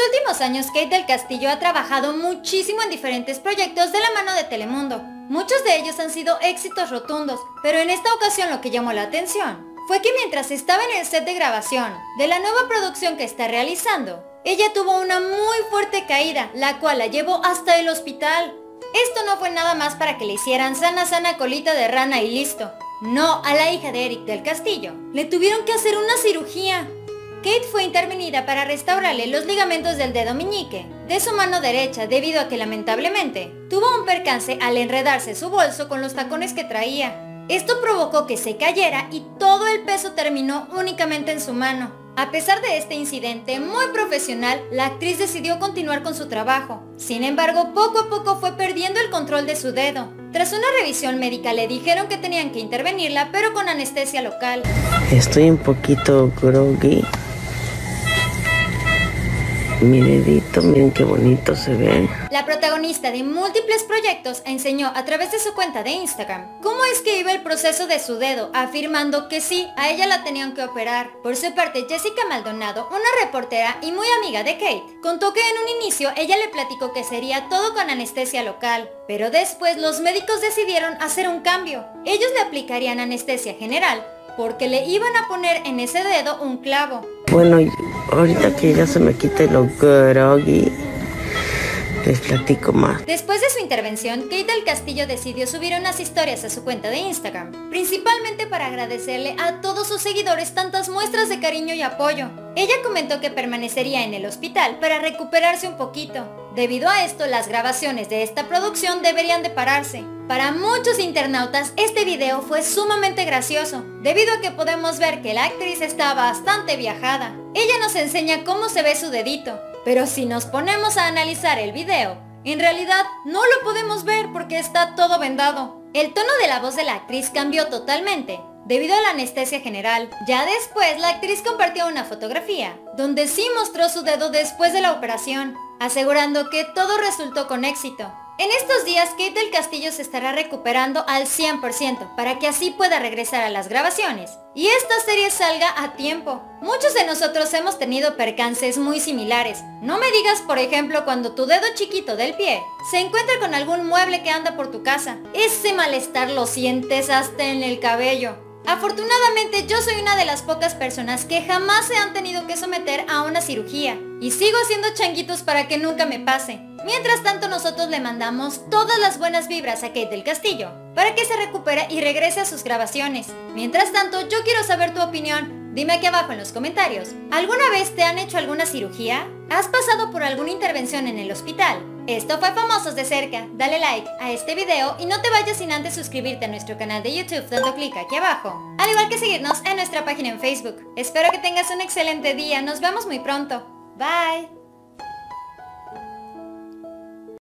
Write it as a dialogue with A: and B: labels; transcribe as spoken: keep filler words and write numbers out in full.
A: últimos años Kate del Castillo ha trabajado muchísimo en diferentes proyectos de la mano de Telemundo. Muchos de ellos han sido éxitos rotundos, pero en esta ocasión lo que llamó la atención fue que mientras estaba en el set de grabación de la nueva producción que está realizando, ella tuvo una muy fuerte caída, la cual la llevó hasta el hospital. Esto no fue nada más para que le hicieran sana sana colita de rana y listo. No, a la hija de Eric del Castillo le tuvieron que hacer una cirugía. Kate fue intervenida para restaurarle los ligamentos del dedo meñique de su mano derecha debido a que lamentablemente tuvo un percance al enredarse su bolso con los tacones que traía. Esto provocó que se cayera y todo el peso terminó únicamente en su mano. A pesar de este incidente muy profesional, la actriz decidió continuar con su trabajo. Sin embargo, poco a poco fue perdiendo el control de su dedo. Tras una revisión médica le dijeron que tenían que intervenirla, pero con anestesia local.
B: Estoy un poquito groggy. Mi dedito, miren qué bonito se ve.
A: La protagonista de múltiples proyectos enseñó a través de su cuenta de Instagram cómo es que iba el proceso de su dedo, afirmando que sí, a ella la tenían que operar. Por su parte, Jessica Maldonado, una reportera y muy amiga de Kate, contó que en un inicio ella le platicó que sería todo con anestesia local, pero después los médicos decidieron hacer un cambio. Ellos le aplicarían anestesia general porque le iban a poner en ese dedo un clavo.
B: Bueno, ahorita que ya se me quite lo groggy, les platico más.
A: Después de su intervención, Kate del Castillo decidió subir unas historias a su cuenta de Instagram, principalmente para agradecerle a todos sus seguidores tantas muestras de cariño y apoyo. Ella comentó que permanecería en el hospital para recuperarse un poquito. Debido a esto, las grabaciones de esta producción deberían de pararse. Para muchos internautas, este video fue sumamente gracioso, debido a que podemos ver que la actriz está bastante viajada. Ella nos enseña cómo se ve su dedito, pero si nos ponemos a analizar el video, en realidad no lo podemos ver porque está todo vendado. El tono de la voz de la actriz cambió totalmente, debido a la anestesia general. Ya después, la actriz compartió una fotografía, donde sí mostró su dedo después de la operación, asegurando que todo resultó con éxito. En estos días, Kate del Castillo se estará recuperando al cien por ciento para que así pueda regresar a las grabaciones y esta serie salga a tiempo. Muchos de nosotros hemos tenido percances muy similares. No me digas, por ejemplo, cuando tu dedo chiquito del pie se encuentra con algún mueble que anda por tu casa. Ese malestar lo sientes hasta en el cabello. Afortunadamente yo soy una de las pocas personas que jamás se han tenido que someter a una cirugía y sigo haciendo changuitos para que nunca me pase. Mientras tanto, nosotros le mandamos todas las buenas vibras a Kate del Castillo para que se recupere y regrese a sus grabaciones. Mientras tanto, yo quiero saber tu opinión. Dime aquí abajo en los comentarios. ¿Alguna vez te han hecho alguna cirugía? ¿Has pasado por alguna intervención en el hospital? Esto fue Famosos de Cerca. Dale like a este video y no te vayas sin antes suscribirte a nuestro canal de YouTube dando clic aquí abajo. Al igual que seguirnos en nuestra página en Facebook. Espero que tengas un excelente día. Nos vemos muy pronto. Bye.